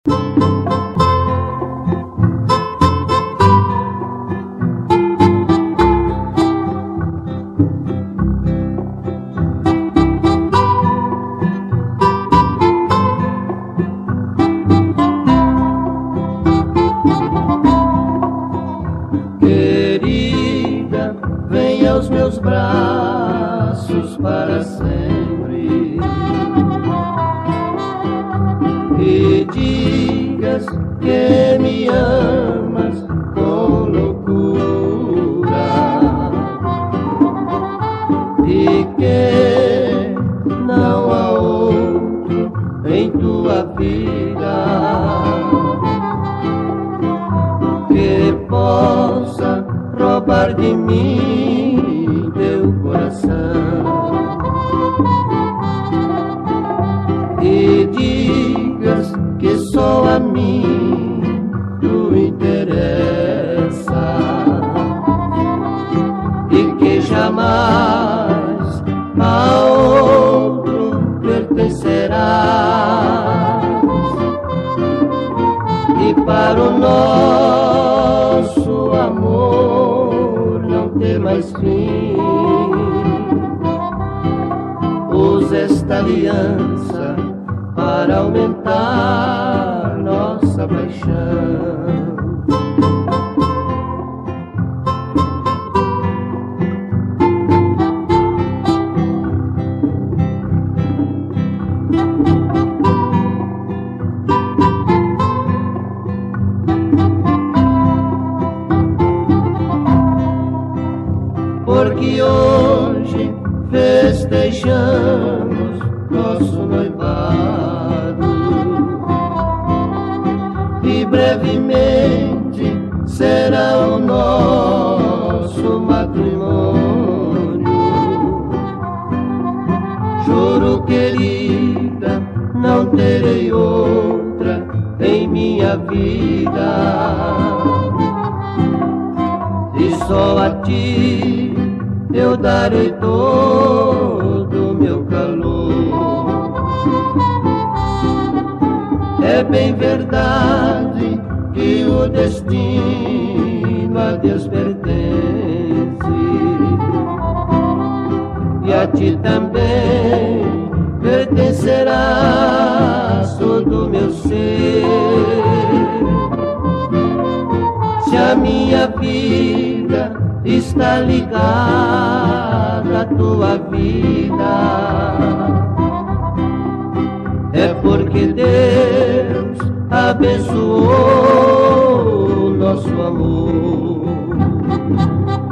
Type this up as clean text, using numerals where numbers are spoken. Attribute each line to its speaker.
Speaker 1: Querida, venha aos meus braços para sempre e digas que me amas com loucura e que não há outro em tua vida que possa roubar de mim teu coração e digas que só a mim tu interessa e que jamais a outro pertencerás e para o nosso amor não ter mais fim. Usa esta aliança para aumentar nossa paixão. Porque hoje festejamos nosso noivado e brevemente será o nosso matrimônio. Juro, querida, não terei outra em minha vida e só a ti eu darei todo o meu calor. É bem verdade que o destino a Deus pertence e a ti também pertencerá todo o meu ser. Se a minha vida está ligada à tua vida, é porque Deus abençoou nosso amor.